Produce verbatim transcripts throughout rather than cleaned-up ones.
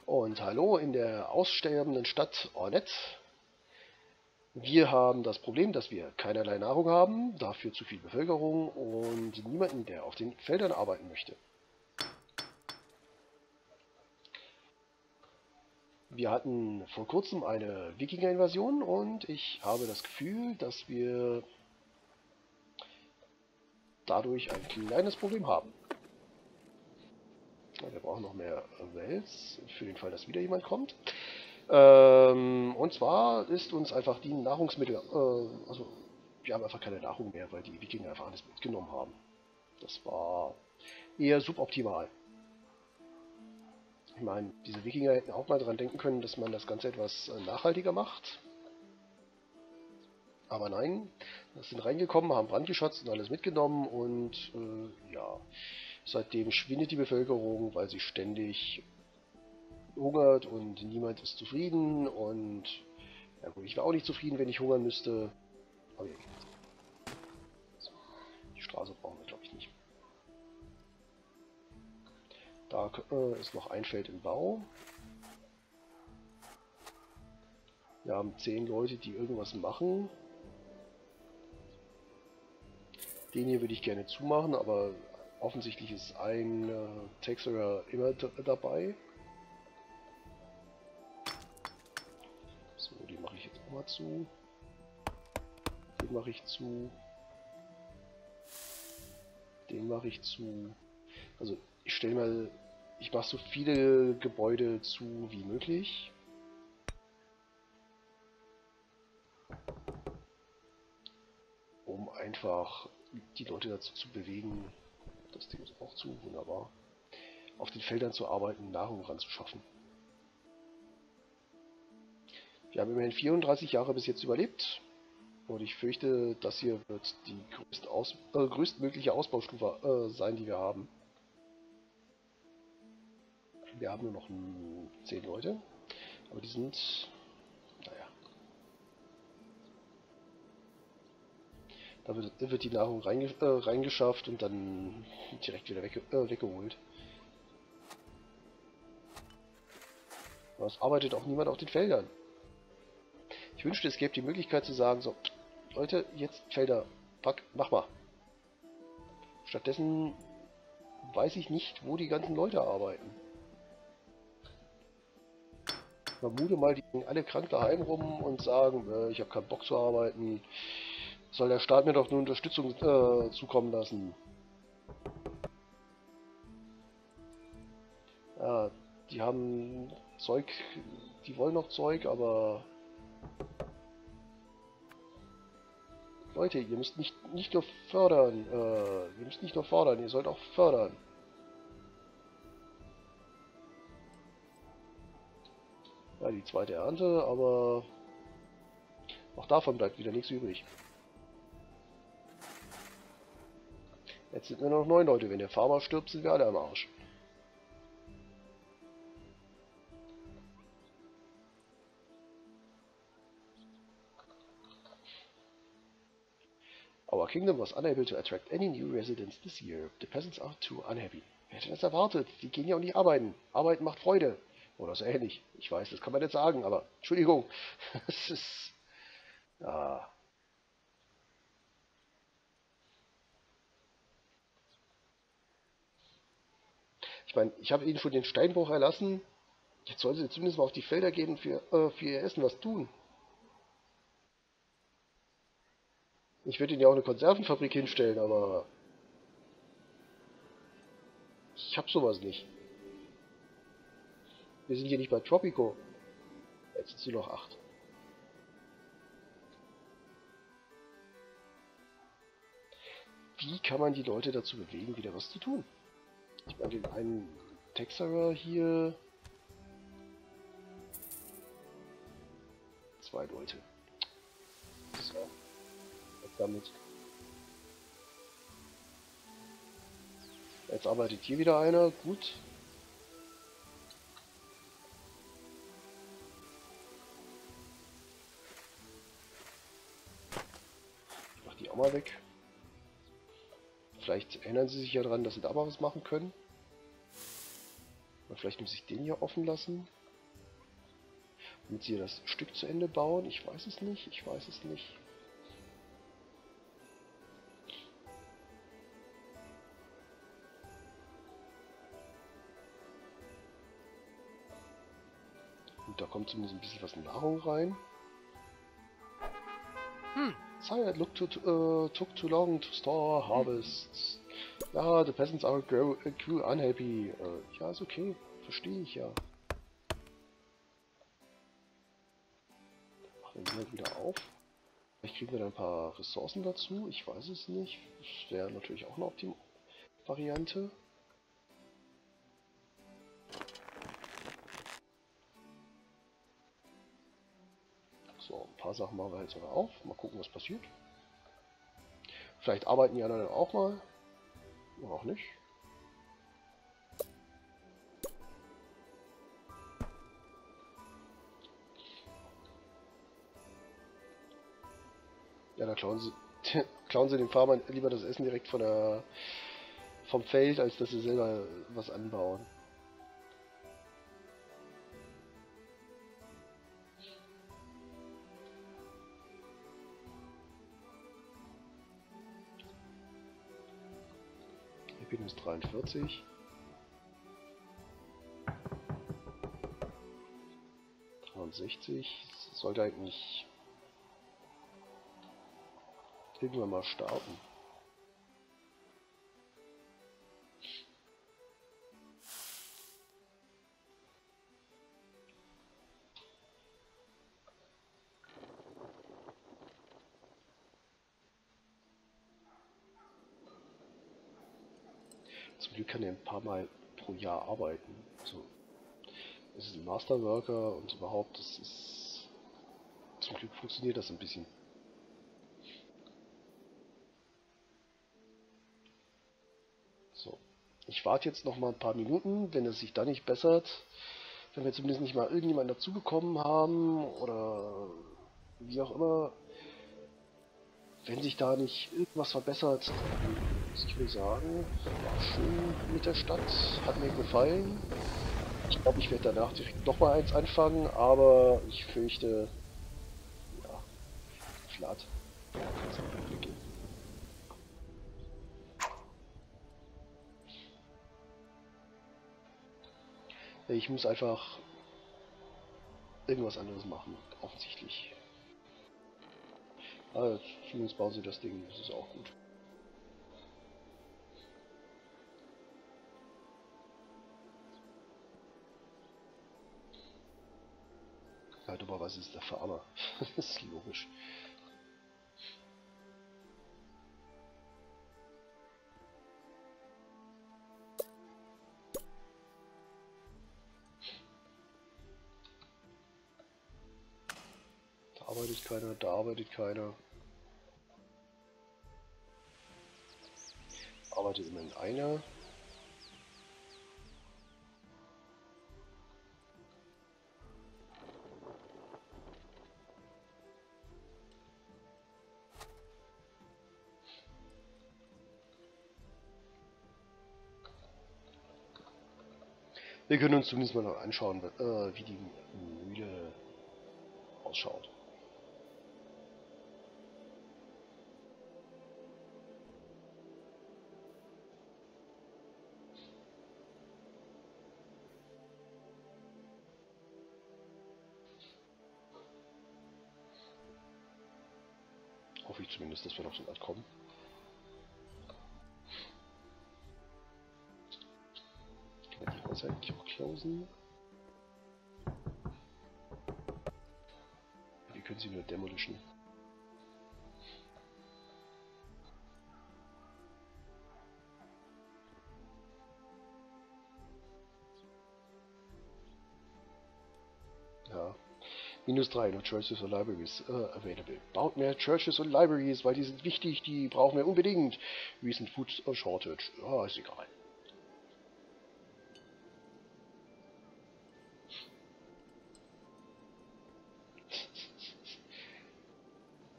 Und hallo in der aussterbenden Stadt Ornette. Wir haben das Problem, dass wir keinerlei Nahrung haben, dafür zu viel Bevölkerung und niemanden, der auf den Feldern arbeiten möchte. Wir hatten vor kurzem eine Wikinger-Invasion und ich habe das Gefühl, dass wir dadurch ein kleines Problem haben. Wir brauchen noch mehr Wels, für den Fall, dass wieder jemand kommt. Ähm, und zwar ist uns einfach die Nahrungsmittel, äh, also wir haben einfach keine Nahrung mehr, weil die Wikinger einfach alles mitgenommen haben. Das war eher suboptimal. Ich meine, diese Wikinger hätten auch mal daran denken können, dass man das Ganze etwas nachhaltiger macht. Aber nein, das sind reingekommen, haben brandgeschotzt und alles mitgenommen und äh, ja, seitdem schwindet die Bevölkerung, weil sie ständig hungert und niemand ist zufrieden und ja gut, ich wäre auch nicht zufrieden, wenn ich hungern müsste. Aber ja, die Straße brauchen wir glaube ich nicht. Da äh, ist noch ein Feld im Bau. Wir haben zehn Leute, die irgendwas machen. Den hier würde ich gerne zumachen, aber offensichtlich ist ein äh, Texerer immer dabei. So, die mache ich jetzt auch mal zu. Den mache ich zu. Den mache ich zu. Also ich stelle mal, ich mache so viele Gebäude zu wie möglich. Um einfach die Leute dazu zu bewegen, das Ding ist auch zu, wunderbar, auf den Feldern zu arbeiten, Nahrung ranzuschaffen. Wir haben immerhin vierunddreißig Jahre bis jetzt überlebt und ich fürchte, das hier wird die größte Aus äh, größtmögliche Ausbaustufe äh, sein, die wir haben. Wir haben nur noch zehn Leute, aber die sind, naja, da wird, da wird die Nahrung reinge äh, reingeschafft und dann direkt wieder wegge äh, weggeholt. Aber es arbeitet auch niemand auf den Feldern. Ich wünschte, es gäbe die Möglichkeit zu sagen, so, Leute, jetzt Felder, pack, mach mal. Stattdessen weiß ich nicht, wo die ganzen Leute arbeiten. Ich vermute mal, die gehen alle krank daheim rum und sagen, äh, ich habe keinen Bock zu arbeiten. Soll der Staat mir doch eine Unterstützung äh, zukommen lassen. Ja, die haben Zeug, die wollen noch Zeug, aber Leute, ihr müsst nicht, nicht nur fördern, äh, ihr müsst nicht nur fordern, ihr sollt auch fördern. Ja, die zweite Ernte, aber auch davon bleibt wieder nichts übrig. Jetzt sind nur noch neun Leute, wenn der Farmer stirbt, sind wir alle am Arsch. Our kingdom was unable to attract any new residents this year. The peasants are too unhappy. Wer hätte das erwartet? Die gehen ja auch nicht arbeiten. Arbeiten macht Freude. Oder so ähnlich. Ich weiß, das kann man nicht sagen, aber Entschuldigung. Es ist... Ja. Ich meine, ich habe ihnen schon den Steinbruch erlassen. Jetzt sollen sie zumindest mal auf die Felder gehen und für, äh, für ihr Essen was tun. Ich würde ihnen ja auch eine Konservenfabrik hinstellen, aber ich habe sowas nicht. Wir sind hier nicht bei Tropico. Jetzt sind sie noch acht. Wie kann man die Leute dazu bewegen, wieder was zu tun? Ich meine, den einen Texerer hier. Zwei Leute. So. Damit. Jetzt arbeitet hier wieder einer. Gut. Ich mach die auch mal weg. Vielleicht erinnern sie sich ja daran, dass sie da mal was machen können. Oder vielleicht muss ich den hier offen lassen. Damit sie das Stück zu Ende bauen. Ich weiß es nicht. Ich weiß es nicht. Und da kommt zumindest ein bisschen was Nahrung rein. Hm. Sorry, it looked to, uh, took too long to store harvests. Ja, the peasants are grow, uh, grew unhappy. Uh, ja, ist okay. Verstehe ich ja. Machen wir wieder auf. Vielleicht kriegen wir dann ein paar Ressourcen dazu. Ich weiß es nicht. Das wäre natürlich auch eine optimale Variante. So, ein paar Sachen machen wir jetzt sogar auf. Mal gucken, was passiert. Vielleicht arbeiten die anderen auch mal. Oder auch nicht. Ja, da klauen sie, klauen sie den Farmern lieber das Essen direkt von der, vom Feld, als dass sie selber was anbauen. Happiness dreiundvierzig. dreiundsechzig. Sollte eigentlich irgendwann mal starten. Zum Glück kann er ein paar Mal pro Jahr arbeiten. Also, es ist ein Masterworker und überhaupt, das ist... Zum Glück funktioniert das ein bisschen. So. Ich warte jetzt noch mal ein paar Minuten, wenn es sich da nicht bessert. Wenn wir zumindest nicht mal irgendjemanden dazubekommen haben oder wie auch immer. Wenn sich da nicht irgendwas verbessert, dann muss ich wohl sagen, war schön mit der Stadt, hat mir gefallen. Ich glaube, ich werde danach direkt nochmal eins anfangen, aber ich fürchte, ja, flat. Ja, kann's auch weggehen. Ich muss einfach irgendwas anderes machen, offensichtlich. Aber zumindest bauen sie das Ding, das ist auch gut. Ja, dummerweise ist der Farmer. Das ist logisch. Da arbeitet keiner, da arbeitet keiner. Arbeitet immerhin einer. Wir können uns zumindest mal noch anschauen, äh, wie die Mühle ausschaut. Hoffe ich zumindest, dass wir noch so weit kommen. Kann ich die Häuser eigentlich auch closen? Wir können sie nur demolischen. Ja. Minus drei, no churches or libraries uh, available. Baut mehr Churches und Libraries, weil die sind wichtig, die brauchen wir unbedingt. Recent Food Shortage. Ah, ist egal.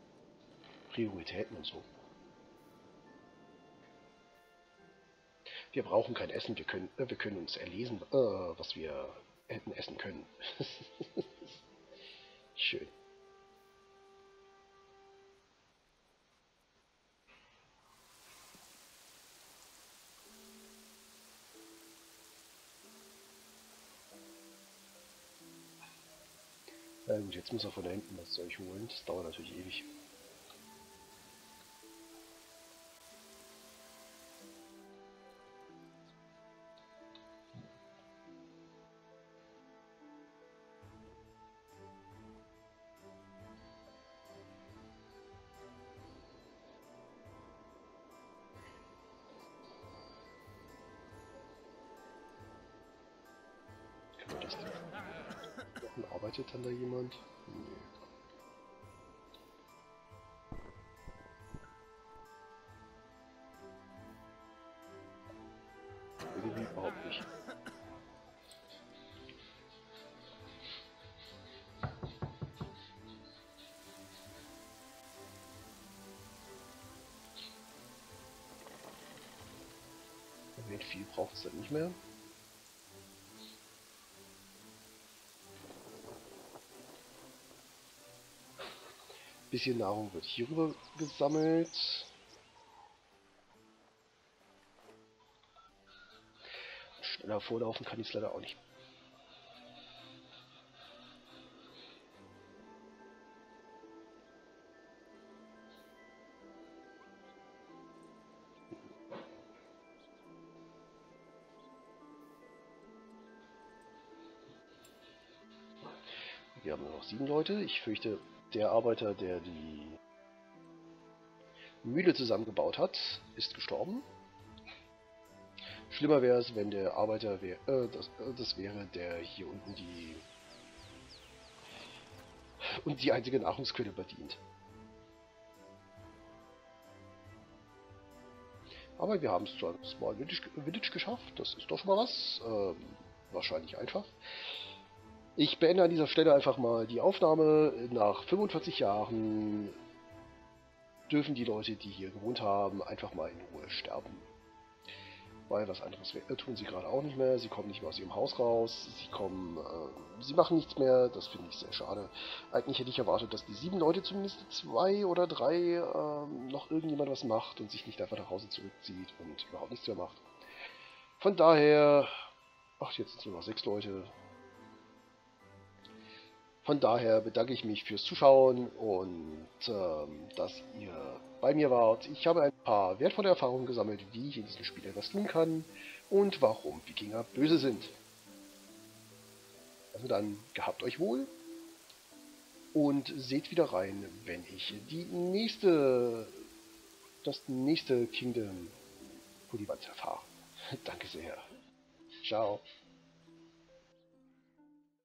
Prioritäten und so. Wir brauchen kein Essen, wir können, äh, wir können uns erlesen, äh, was wir hätten essen können. Schön. Na gut, jetzt muss er von da hinten das Zeug holen. Das dauert natürlich ewig. Kann man das denn? Arbeitet dann da jemand? Nee. Irgendwie überhaupt nicht. Moment, viel braucht es dann nicht mehr. Bisschen Nahrung wird hier rüber gesammelt. Schneller vorlaufen kann ich es leider auch nicht. Wir haben nur noch sieben Leute. Ich fürchte, der Arbeiter, der die Mühle zusammengebaut hat, ist gestorben. Schlimmer wäre es, wenn der Arbeiter wär, äh, das, äh, das wäre, der hier unten die und die einzige Nahrungsquelle bedient. Aber wir haben es zu einem Small Village, Village geschafft. Das ist doch schon mal was. Ähm, wahrscheinlich einfach. Ich beende an dieser Stelle einfach mal die Aufnahme. Nach fünfundvierzig Jahren dürfen die Leute, die hier gewohnt haben, einfach mal in Ruhe sterben. Weil was anderes tun sie gerade auch nicht mehr. Sie kommen nicht mehr aus ihrem Haus raus. Sie kommen, äh, sie machen nichts mehr. Das finde ich sehr schade. Eigentlich hätte ich erwartet, dass die sieben Leute zumindest zwei oder drei äh, noch irgendjemand was macht und sich nicht einfach nach Hause zurückzieht und überhaupt nichts mehr macht. Von daher, ach, jetzt sind es nur noch sechs Leute. Von daher bedanke ich mich fürs Zuschauen und ähm, dass ihr bei mir wart. Ich habe ein paar wertvolle Erfahrungen gesammelt, wie ich in diesem Spiel etwas tun kann und warum Wikinger böse sind. Also dann, gehabt euch wohl und seht wieder rein, wenn ich die nächste, das nächste Kingdom Polyvans erfahre. Danke sehr. Ciao.